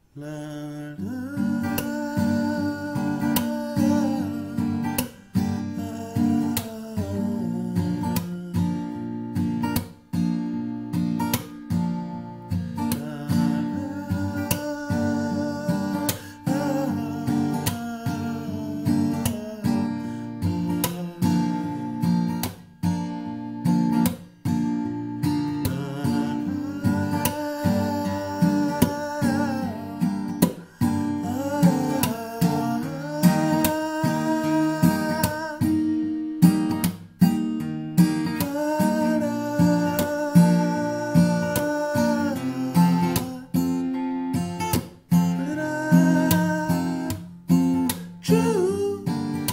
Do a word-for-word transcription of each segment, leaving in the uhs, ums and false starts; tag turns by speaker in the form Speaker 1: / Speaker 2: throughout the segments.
Speaker 1: La, la. True.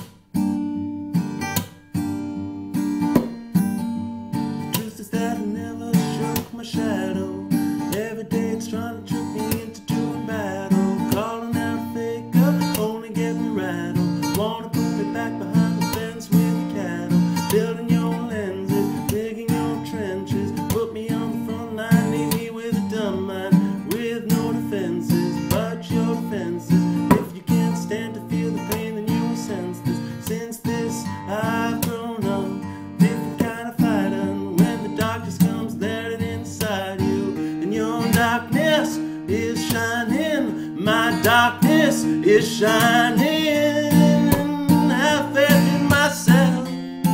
Speaker 1: Truth is that I never shook my shadow. Every day it's trying to trick me into doing battle. Calling out fake up, only get me rattled. Wanna put me back behind the fence with the cattle. Building your lenses, digging your trenches. Put me on the front line, leave me with a dumb mind. With no defenses, but your defenses. If you can't stand to feel the pain, then you will sense this. Since this, I've grown up, different kind of fighting. When the darkness comes there and inside you, and your darkness is shining, my darkness is shining. I felt in myself.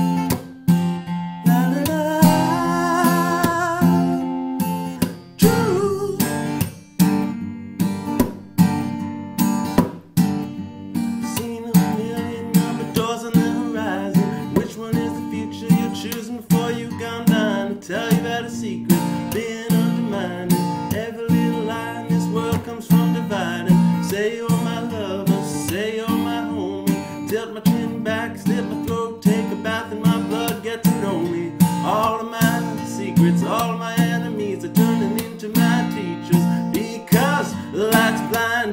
Speaker 1: La, la, la. True. Seen a million number doors on the horizon. Which one is the future you're choosing before you've gone down? To tell you about a secret being undermined. Every little lie in this world comes from dividing. Say you're my lover, say you're my homie. Tilt my chin back, slit my throat, take a bath in my blood, get to know me. All of my secrets, all of my enemies are turning into my teachers. Because the light's blind.